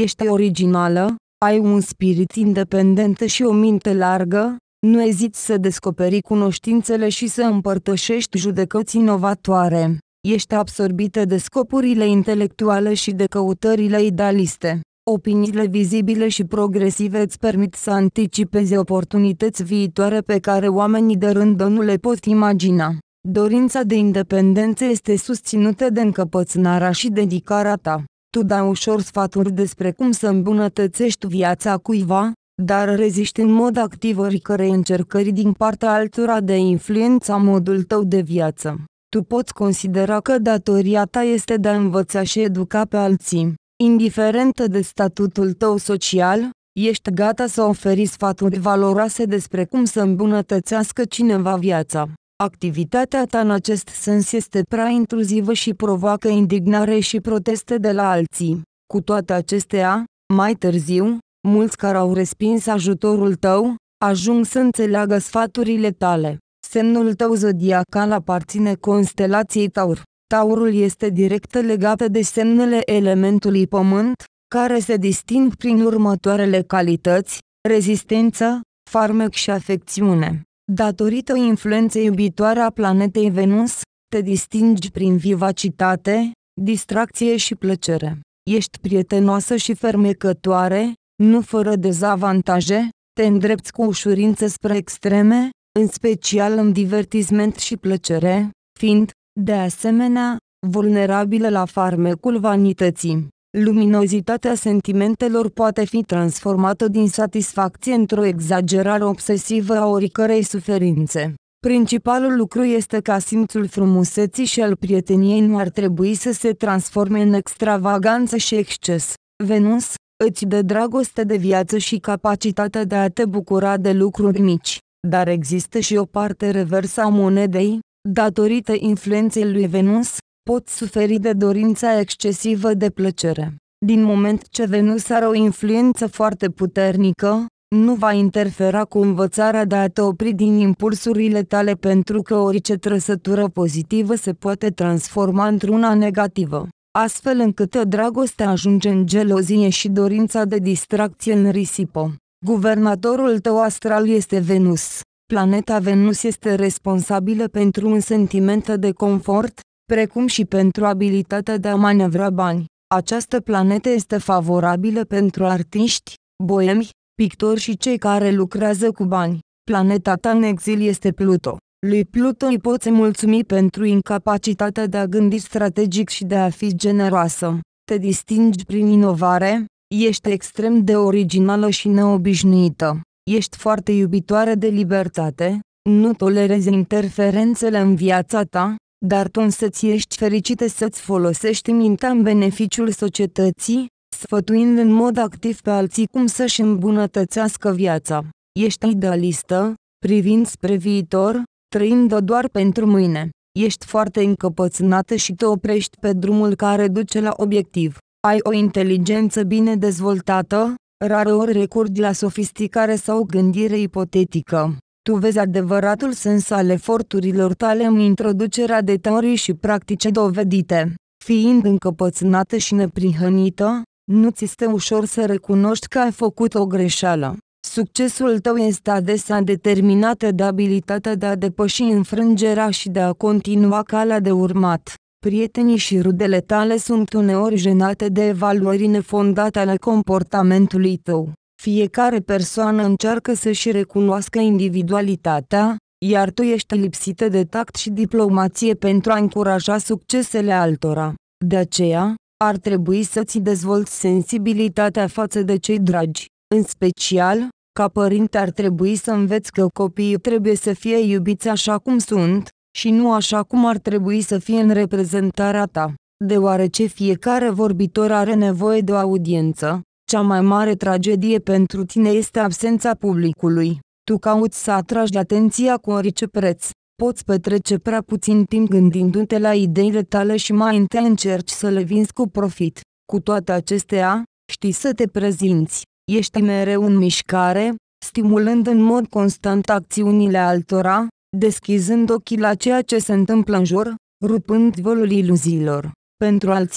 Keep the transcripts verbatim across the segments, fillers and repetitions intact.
Ești originală, ai un spirit independent și o minte largă, nu eziți să descoperi cunoștințele și să împărtășești judecăți inovatoare. Ești absorbită de scopurile intelectuale și de căutările idealiste. Opiniile vizibile și progresive îți permit să anticipezi oportunități viitoare pe care oamenii de rând nu le pot imagina. Dorința de independență este susținută de încăpățânarea și dedicarea ta. Tu dai ușor sfaturi despre cum să îmbunătățești viața cuiva, dar reziști în mod activ oricărei încercări din partea altora de a influența modul tău de viață. Tu poți considera că datoria ta este de a învăța și educa pe alții. Indiferentă de statutul tău social, ești gata să oferi sfaturi valoroase despre cum să îmbunătățească cineva viața. Activitatea ta în acest sens este prea intruzivă și provoacă indignare și proteste de la alții. Cu toate acestea, mai târziu, mulți care au respins ajutorul tău, ajung să înțeleagă sfaturile tale. Semnul tău zodiacal aparține constelației Taur. Taurul este direct legat de semnele elementului pământ, care se disting prin următoarele calități: rezistență, farmec și afecțiune. Datorită influenței iubitoare a planetei Venus, te distingi prin vivacitate, distracție și plăcere. Ești prietenoasă și fermecătoare, nu fără dezavantaje, te îndrepți cu ușurință spre extreme, în special în divertisment și plăcere, fiind, de asemenea, vulnerabilă la farmecul vanității. Luminozitatea sentimentelor poate fi transformată din satisfacție într-o exagerare obsesivă a oricărei suferințe. Principalul lucru este ca simțul frumuseții și al prieteniei nu ar trebui să se transforme în extravaganță și exces. Venus îți dă dragoste de viață și capacitatea de a te bucura de lucruri mici, dar există și o parte reversă a monedei. Datorită influenței lui Venus, poți suferi de dorința excesivă de plăcere. Din moment ce Venus are o influență foarte puternică, nu va interfera cu învățarea de a te opri din impulsurile tale, pentru că orice trăsătură pozitivă se poate transforma într-una negativă, astfel încât dragostea ajunge în gelozie și dorința de distracție în risipă. Guvernatorul tău astral este Venus. Planeta Venus este responsabilă pentru un sentiment de confort, precum și pentru abilitatea de a manevra bani. Această planetă este favorabilă pentru artiști, boemi, pictori și cei care lucrează cu bani. Planeta ta în exil este Pluto. Lui Pluto îi poți mulțumi pentru incapacitatea de a gândi strategic și de a fi generoasă. Te distingi prin inovare, ești extrem de originală și neobișnuită. Ești foarte iubitoare de libertate, nu tolerezi interferențele în viața ta, dar tu însăți ești fericită să-ți folosești mintea în beneficiul societății, sfătuind în mod activ pe alții cum să-și îmbunătățească viața. Ești idealistă, privind spre viitor, trăind doar pentru mâine. Ești foarte încăpățânată și te oprești pe drumul care duce la obiectiv. Ai o inteligență bine dezvoltată, rareori recurgi la sofisticare sau gândire ipotetică. Tu vezi adevăratul sens al eforturilor tale în introducerea de teorii și practice dovedite. Fiind încăpățânată și neprihănită, nu ți este ușor să recunoști că ai făcut o greșeală. Succesul tău este adesea determinat de abilitatea de a depăși înfrângerea și de a continua calea de urmat. Prietenii și rudele tale sunt uneori jenate de evaluări nefondate ale comportamentului tău. Fiecare persoană încearcă să-și recunoască individualitatea, iar tu ești lipsită de tact și diplomație pentru a încuraja succesele altora. De aceea, ar trebui să-ți dezvolți sensibilitatea față de cei dragi. În special, ca părinte ar trebui să înveți că copiii trebuie să fie iubiți așa cum sunt, și nu așa cum ar trebui să fie în reprezentarea ta. Deoarece fiecare vorbitor are nevoie de o audiență, cea mai mare tragedie pentru tine este absența publicului. Tu cauți să atragi atenția cu orice preț. Poți petrece prea puțin timp gândindu-te la ideile tale și mai întâi încerci să le vinzi cu profit. Cu toate acestea, știi să te prezinți. Ești mereu în mișcare, stimulând în mod constant acțiunile altora, deschizând ochii la ceea ce se întâmplă în jur, rupând vălul iluziilor. Pentru alții,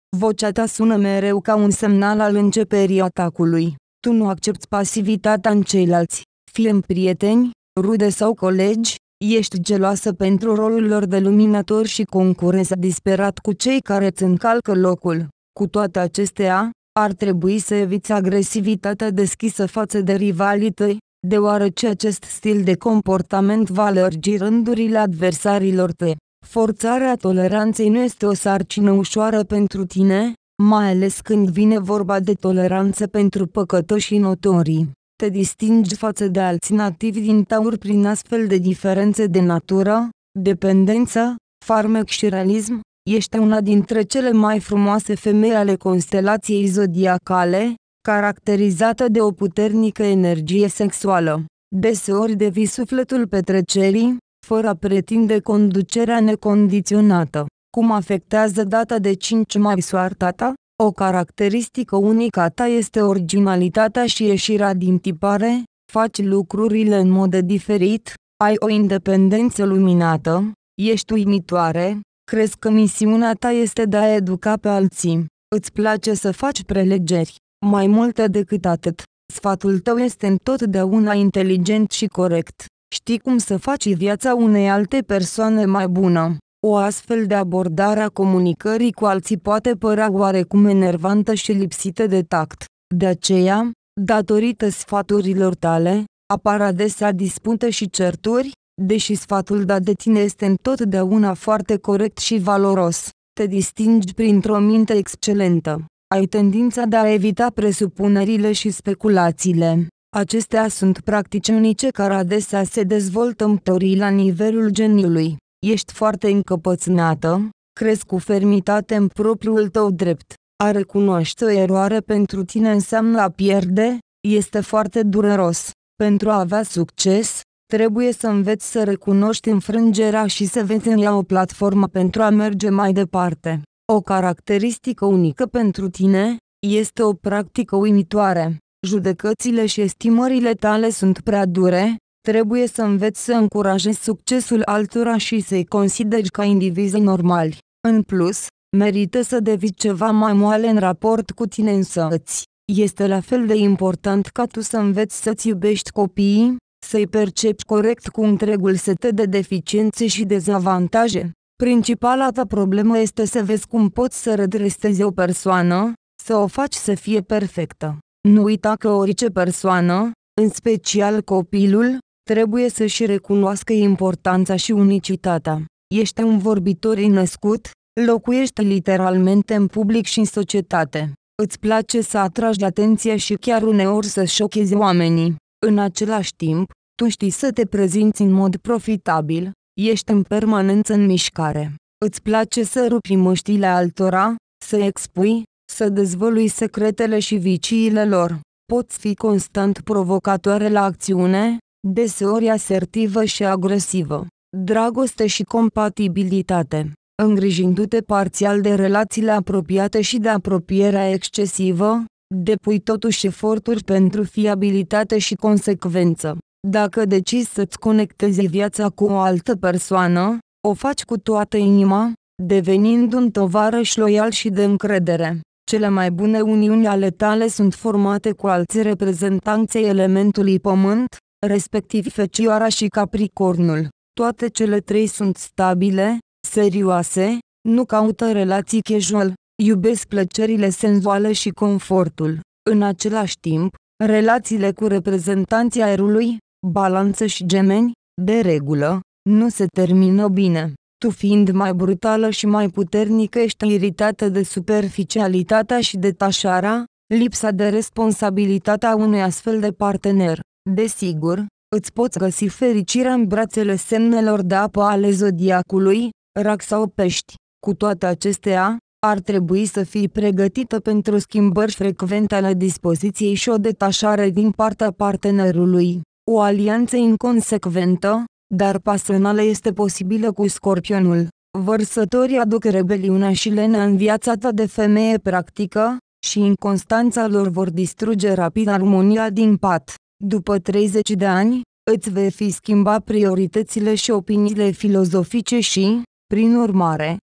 Vocea ta sună mereu ca un semnal al începerii atacului. Tu nu accepti pasivitatea în ceilalți, fie în prieteni, rude sau colegi, ești geloasă pentru rolul lor de luminator și concurezi disperat cu cei care îți încalcă locul. Cu toate acestea, ar trebui să eviți agresivitatea deschisă față de rivalii tăi, deoarece acest stil de comportament va lărgi rândurile adversarilor tăi. Forțarea toleranței nu este o sarcină ușoară pentru tine, mai ales când vine vorba de toleranță pentru păcătoși notorii. Te distingi față de alți nativi din Taur prin astfel de diferențe de natură, dependență, farmec și realism. Ești una dintre cele mai frumoase femei ale constelației zodiacale, caracterizată de o puternică energie sexuală. Deseori devii sufletul petrecerii, fără a pretinde conducerea necondiționată. Cum afectează data de cinci mai soarta ta? O caracteristică unică a ta este originalitatea și ieșirea din tipare, faci lucrurile în mod diferit, ai o independență luminată, ești uimitoare, crezi că misiunea ta este de a educa pe alții, îți place să faci prelegeri. Mai multe decât atât, sfatul tău este întotdeauna inteligent și corect. Știi cum să faci viața unei alte persoane mai bună. O astfel de abordare a comunicării cu alții poate părea oarecum enervantă și lipsită de tact. De aceea, datorită sfaturilor tale, apar adesea dispute și certuri, deși sfatul dat de tine este întotdeauna foarte corect și valoros. Te distingi printr-o minte excelentă. Ai tendința de a evita presupunerile și speculațiile. Acestea sunt practici unice care adesea se dezvoltă în teorii la nivelul geniului. Ești foarte încăpățânată, crezi cu fermitate în propriul tău drept. A recunoaște o eroare pentru tine înseamnă a pierde, este foarte dureros. Pentru a avea succes, trebuie să înveți să recunoști înfrângerea și să vezi în ea o platformă pentru a merge mai departe. O caracteristică unică pentru tine este o practică uimitoare. Judecățile și estimările tale sunt prea dure, trebuie să înveți să încurajezi succesul altora și să-i consideri ca indivizi normali. În plus, merită să devii ceva mai moale în raport cu tine însăți. Este la fel de important ca tu să înveți să-ți iubești copiii, să-i percepi corect cu întregul set de deficiențe și dezavantaje. Principala ta problemă este să vezi cum poți să redresezi o persoană, să o faci să fie perfectă. Nu uita că orice persoană, în special copilul, trebuie să-și recunoască importanța și unicitatea. Ești un vorbitor născut, locuiești literalmente în public și în societate. Îți place să atragi atenția și chiar uneori să șochezi oamenii. În același timp, tu știi să te prezinți în mod profitabil, ești în permanență în mișcare. Îți place să rupi măștile altora, să expui, să dezvălui secretele și viciile lor. Poți fi constant provocatoare la acțiune, deseori asertivă și agresivă. Dragoste și compatibilitate. Îngrijindu-te parțial de relațiile apropiate și de apropierea excesivă, depui totuși eforturi pentru fiabilitate și consecvență. Dacă decizi să-ți conectezi viața cu o altă persoană, o faci cu toată inima, devenind un tovarăș loial și de încredere. Cele mai bune uniuni ale tale sunt formate cu alți reprezentanți ai elementului pământ, respectiv Fecioara și Capricornul. Toate cele trei sunt stabile, serioase, nu caută relații casual, iubesc plăcerile senzuale și confortul. În același timp, relațiile cu reprezentanții aerului, Balanță și Gemeni, de regulă, nu se termină bine. Tu fiind mai brutală și mai puternică ești iritată de superficialitatea și detașarea, lipsa de responsabilitate a unui astfel de partener. Desigur, îți poți găsi fericirea în brațele semnelor de apă ale zodiacului, Rac sau Pești. Cu toate acestea, ar trebui să fii pregătită pentru schimbări frecvente ale dispoziției și o detașare din partea partenerului. O alianță inconsecventă, dar pasională este posibilă cu Scorpionul. Vărsătorii aduc rebeliunea și lenea în viața ta de femeie practică, și inconstanța lor vor distruge rapid armonia din pat. După treizeci de ani, îți vei fi schimba prioritățile și opiniile filozofice și, prin urmare,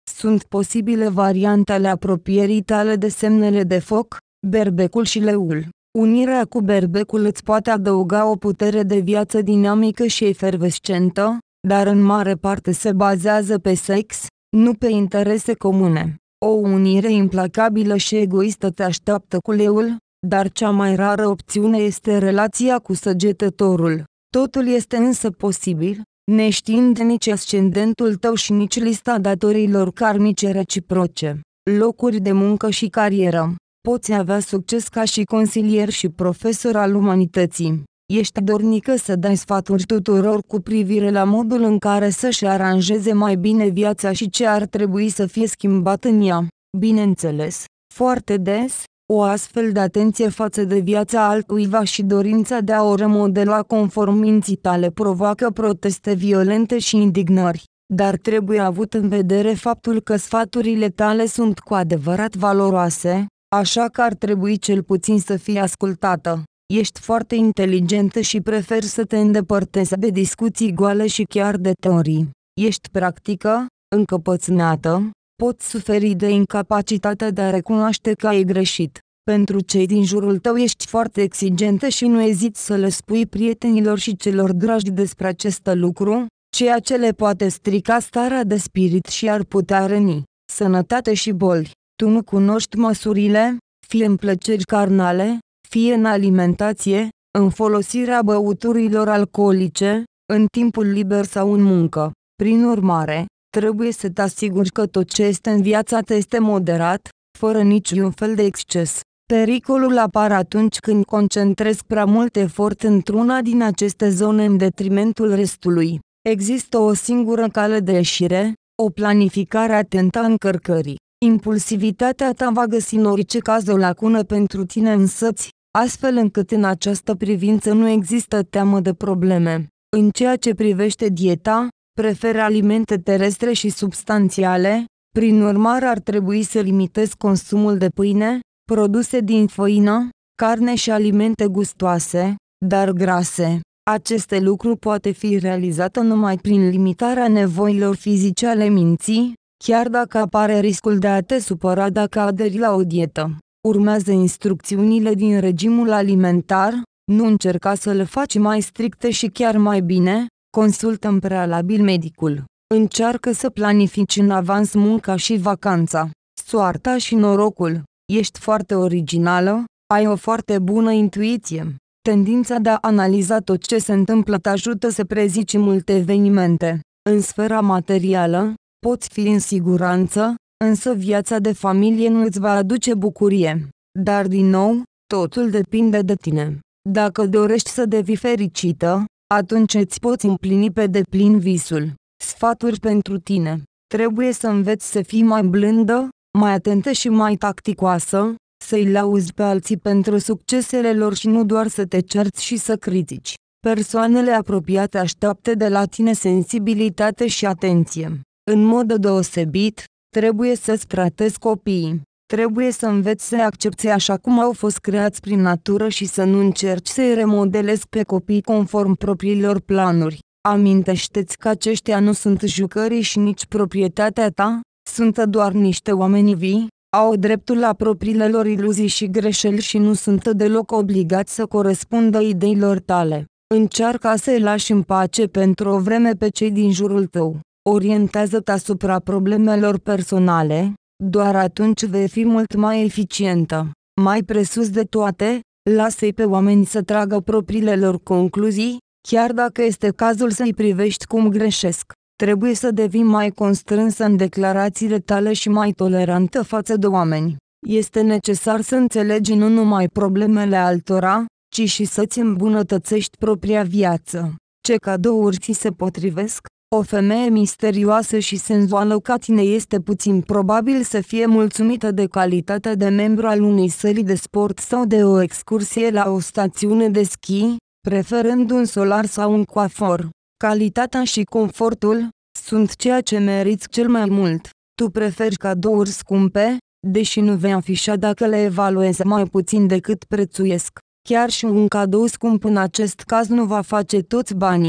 Sunt posibile variante ale apropierii tale de semnele de foc, berbecul și leul. Unirea cu berbecul îți poate adăuga o putere de viață dinamică și efervescentă, dar în mare parte se bazează pe sex, nu pe interese comune. O unire implacabilă și egoistă te așteaptă cu leul, dar cea mai rară opțiune este relația cu săgetătorul. Totul este însă posibil, neștiind nici ascendentul tău și nici lista datoriilor karmice reciproce. Locuri de muncă și carieră. Poți avea succes ca și consilier și profesor al umanității. Ești dornică să dai sfaturi tuturor cu privire la modul în care să-și aranjeze mai bine viața și ce ar trebui să fie schimbat în ea. Bineînțeles, foarte des, o astfel de atenție față de viața altcuiva și dorința de a o remodela conform minții tale provoacă proteste violente și indignări. Dar trebuie avut în vedere faptul că sfaturile tale sunt cu adevărat valoroase, așa că ar trebui cel puțin să fie ascultată. Ești foarte inteligentă și preferi să te îndepărtezi de discuții goale și chiar de teorii. Ești practică, încăpățânată, poți suferi de incapacitatea de a recunoaște că ai greșit. Pentru cei din jurul tău ești foarte exigentă și nu eziți să le spui prietenilor și celor dragi despre acest lucru, ceea ce le poate strica starea de spirit și ar putea răni. Sănătate și boli. Tu nu cunoști măsurile, fie în plăceri carnale, fie în alimentație, în folosirea băuturilor alcoolice, în timpul liber sau în muncă. Prin urmare, trebuie să te asiguri că tot ce este în viața ta este moderat, fără niciun fel de exces. Pericolul apare atunci când concentrezi prea mult efort într-una din aceste zone în detrimentul restului. Există o singură cale de ieșire, o planificare atentă a încărcării. Impulsivitatea ta va găsi în orice caz o lacună pentru tine însăți, astfel încât în această privință nu există teamă de probleme. În ceea ce privește dieta, preferă alimente terestre și substanțiale, prin urmare ar trebui să limitezi consumul de pâine, produse din făină, carne și alimente gustoase, dar grase. Aceste lucruri poate fi realizate numai prin limitarea nevoilor fizice ale minții, chiar dacă apare riscul de a te supăra dacă aderi la o dietă. Urmează instrucțiunile din regimul alimentar, nu încerca să le faci mai stricte și chiar mai bine, consultă în prealabil medicul. Încearcă să planifici în avans munca și vacanța, soarta și norocul. Ești foarte originală, ai o foarte bună intuiție. Tendința de a analiza tot ce se întâmplă te ajută să prezici multe evenimente. În sfera materială, poți fi în siguranță, însă viața de familie nu îți va aduce bucurie. Dar din nou, totul depinde de tine. Dacă dorești să devii fericită, atunci îți poți împlini pe deplin visul. Sfaturi pentru tine. Trebuie să înveți să fii mai blândă, mai atentă și mai tacticoasă, să-i lauzi pe alții pentru succesele lor și nu doar să te cerți și să critici. Persoanele apropiate așteaptă de la tine sensibilitate și atenție. În mod deosebit, trebuie să-ți tratezi copiii. Trebuie să înveți să accepti așa cum au fost creați prin natură și să nu încerci să-i remodelezi pe copii conform propriilor planuri. Amintește-ți că aceștia nu sunt jucării și nici proprietatea ta, sunt doar niște oameni vii, au dreptul la propriile lor iluzii și greșeli și nu sunt deloc obligați să corespundă ideilor tale. Încearcă să-i lași în pace pentru o vreme pe cei din jurul tău. Orientează-te asupra problemelor personale, doar atunci vei fi mult mai eficientă. Mai presus de toate, lasă-i pe oameni să tragă propriile lor concluzii, chiar dacă este cazul să-i privești cum greșesc. Trebuie să devii mai constrânsă în declarațiile tale și mai tolerantă față de oameni. Este necesar să înțelegi nu numai problemele altora, ci și să-ți îmbunătățești propria viață. Ce cadouri ți se potrivesc? O femeie misterioasă și senzuală ca tine este puțin probabil să fie mulțumită de calitatea de membru al unei săli de sport sau de o excursie la o stațiune de schi, preferând un solar sau un coafor. Calitatea și confortul sunt ceea ce meriți cel mai mult. Tu preferi cadouri scumpe, deși nu vei afișa dacă le evaluezi mai puțin decât prețuiesc. Chiar și un cadou scump în acest caz nu va face toți banii.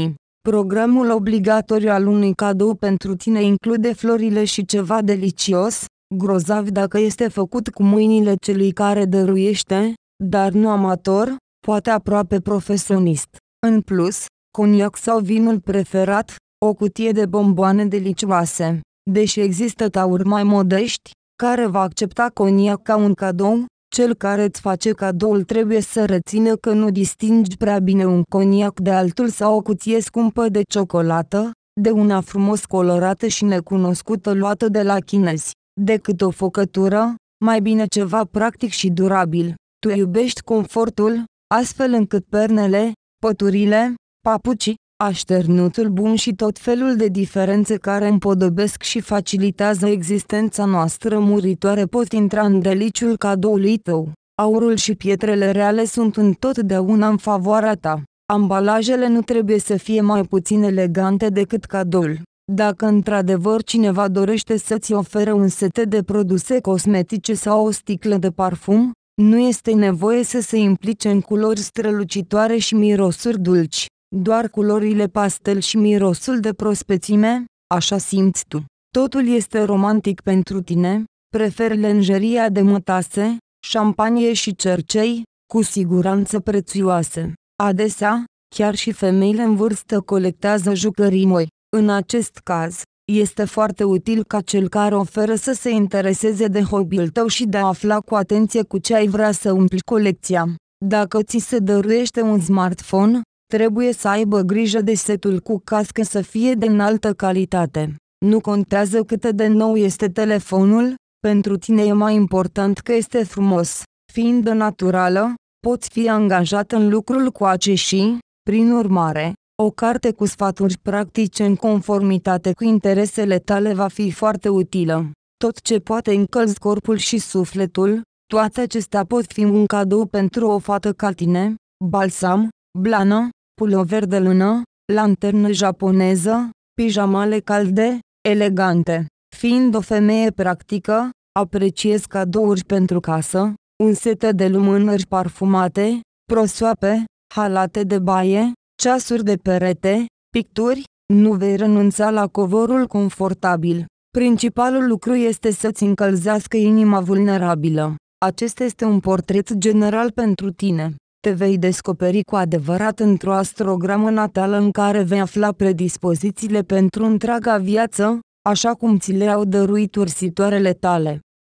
Programul obligatoriu al unui cadou pentru tine include florile și ceva delicios, grozav dacă este făcut cu mâinile celui care dăruiește, dar nu amator, poate aproape profesionist. În plus, coniac sau vinul preferat, o cutie de bomboane delicioase. Deși există tauri mai modești, care va accepta coniac ca un cadou, cel care îți face cadoul trebuie să rețină că nu distingi prea bine un coniac de altul sau o cutie scumpă de ciocolată, de una frumos colorată și necunoscută luată de la chinezi, decât o făcătură, mai bine ceva practic și durabil. Tu iubești confortul, astfel încât pernele, păturile, papucii, așternutul bun și tot felul de diferențe care împodobesc și facilitează existența noastră muritoare pot intra în deliciul cadoului tău. Aurul și pietrele reale sunt întotdeauna în favoarea ta. Ambalajele nu trebuie să fie mai puțin elegante decât cadoul. Dacă într-adevăr cineva dorește să-ți ofere un set de produse cosmetice sau o sticlă de parfum, nu este nevoie să se implice în culori strălucitoare și mirosuri dulci. Doar culorile pastel și mirosul de prospețime, așa simți tu. Totul este romantic pentru tine, preferi lenjeria de mătase, șampanie și cercei, cu siguranță prețioase. Adesea, chiar și femeile în vârstă colectează jucării noi. În acest caz, este foarte util ca cel care oferă să se intereseze de hobby-ul tău și de a afla cu atenție cu ce ai vrea să umpli colecția. Dacă ți se dăruiește un smartphone, trebuie să aibă grijă de setul cu cască să fie de înaltă calitate. Nu contează cât de nou este telefonul, pentru tine e mai important că este frumos. Fiind naturală, poți fi angajat în lucrul coace și, prin urmare, o carte cu sfaturi practice în conformitate cu interesele tale va fi foarte utilă. Tot ce poate încălzi corpul și sufletul, toate acestea pot fi un cadou pentru o fată ca tine: balsam, blană, pulover de lână, lanternă japoneză, pijamale calde, elegante. Fiind o femeie practică, apreciez cadouri pentru casă, un set de lumânări parfumate, prosoape, halate de baie, ceasuri de perete, picturi. Nu vei renunța la covorul confortabil. Principalul lucru este să-ți încălzească inima vulnerabilă. Acesta este un portret general pentru tine. Te vei descoperi cu adevărat într-o astrogramă natală în care vei afla predispozițiile pentru întreaga viață, așa cum ți le-au dăruit ursitoarele tale.